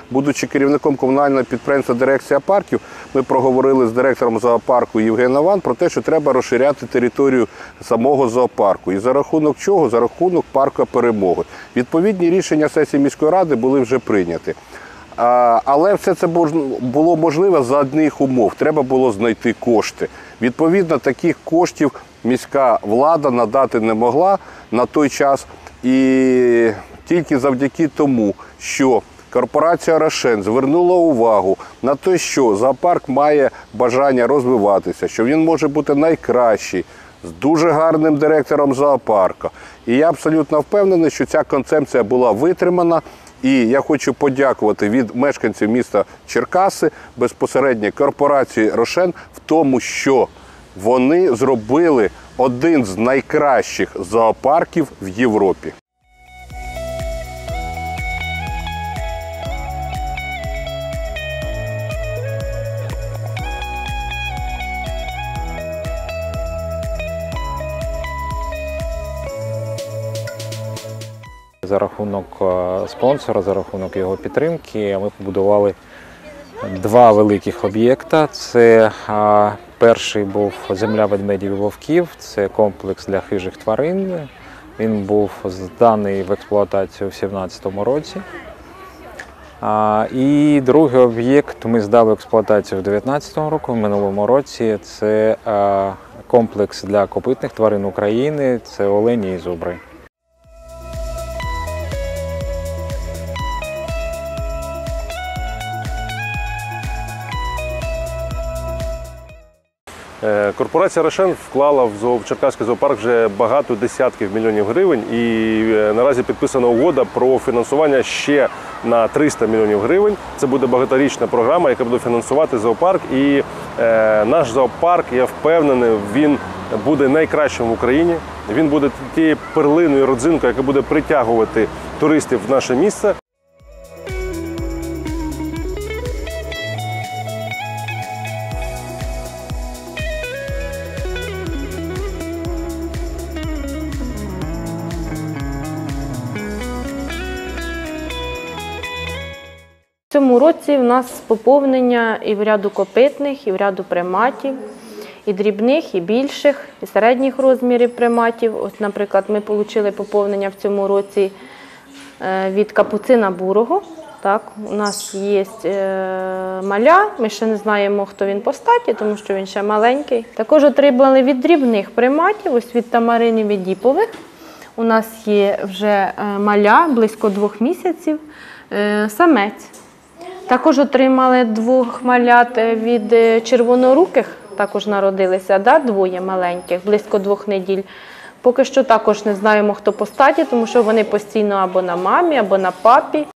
будучи керівником комунального підприємства «Дирекція парків», ми проговорили з директором зоопарку Євгеном Ван про те, що треба розширяти територію самого зоопарку. І за рахунок чого? За рахунок парку Перемоги. Відповідні рішення сесії міської ради були вже прийняті. Але все це було можливо за одних умов. Треба було знайти кошти. Відповідно, таких коштів міська влада надати не могла на той час. І тільки завдяки тому, що корпорація «Рошен» звернула увагу на те, що зоопарк має бажання розвиватися, що він може бути найкращий, з дуже гарним директором зоопарку. І я абсолютно впевнений, що ця концепція була витримана. І я хочу подякувати від мешканців міста Черкаси, безпосередньо корпорації «Рошен», в тому, що вони зробили один з найкращих зоопарків в Європі. За рахунок спонсора, за рахунок його підтримки ми побудували два великих об'єкти. Це перший був «Земля ведмедів і вовків», це комплекс для хижих тварин. Він був зданий в експлуатацію в 2017 році. І другий об'єкт ми здали в експлуатацію в 2019 році, в минулому році. Це комплекс для копитних тварин України, це олені і зубри. Корпорація «Рошен» вклала в Черкаський зоопарк вже багато десятків мільйонів гривень, і наразі підписана угода про фінансування ще на 300 мільйонів гривень. Це буде багаторічна програма, яка буде фінансувати зоопарк. І наш зоопарк, я впевнений, він буде найкращим в Україні. Він буде тією перлиною, родзинкою, яка буде притягувати туристів в наше місце. В цьому році в нас поповнення і в ряду копитних, і в ряду приматів, і дрібних, і більших, і середніх розмірів приматів. Ось, наприклад, ми отримали поповнення в цьому році від капуцина бурого. Так, у нас є маля, ми ще не знаємо, хто він по статі, тому що він ще маленький. Також отримали від дрібних приматів, ось від тамаринів і діпових. У нас є вже маля, близько 2 місяців, самець. Також отримали 2 малят від червоноруких, також народилися, 2 маленьких, близько 2 неділь. Поки що також не знаємо, хто по статі, тому що вони постійно або на мамі, або на папі.